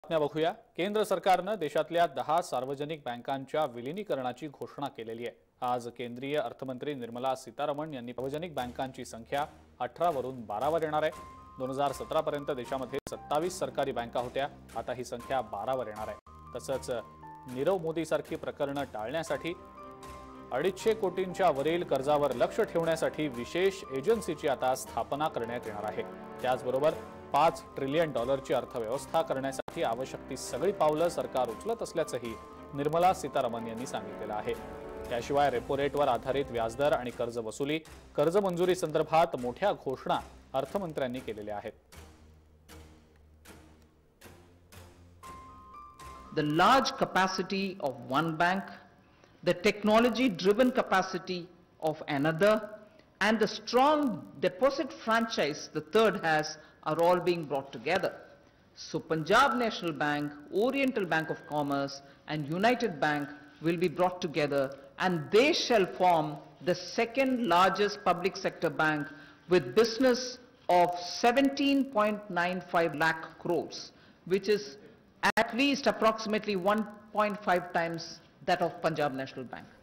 बातम्या बघूया। केंद्र सरकारने देशातल्या 10 सार्वजनिक बँकांच्या विलीनीकरणाची घोषणा केलेली आहे। आज केंद्रीय अर्थमंत्री निर्मला सीतारमण यांनी सार्वजनिक बँकांची संख्या 18 वरून 12 वर येणार आहे। 2017 पर्यंत देशामध्ये 27 सरकारी बँका होत्या, आता ही संख्या 12 वर येणार आहे। तसंच नीरव मोदी सारखी प्रकरणे टाळण्यासाठी 250 कोटींच्या वरील कर्जावर लक्ष ठेवण्यासाठी विशेष एजन्सीची आता स्थापना करण्यात येणार आहे। त्याचबरोबर $5 ट्रिलियन अर्थव्यवस्था करण्यासाठी आवश्यक ती सगळी पावलं सरकार उचलत असल्याचंही निर्मला सीतारमण यांनी सांगितलेलं आहे। त्याशिवाय रेपो रेटवर आधारित व्याजदर आणि कर्ज वसुली, कर्ज मंजुरी संदर्भात मोठ्या घोषणा अर्थमंत्र्यांनी केलेल्या आहेत। The large capacity of one bank, the technology-driven capacity of another, and the strong deposit franchise the third has are all being brought together. So Punjab National Bank, Oriental Bank of Commerce and United Bank will be brought together, and they shall form the second largest public sector bank with business of 17.95 lakh crores, which is at least approximately 1.5 times that of Punjab National Bank.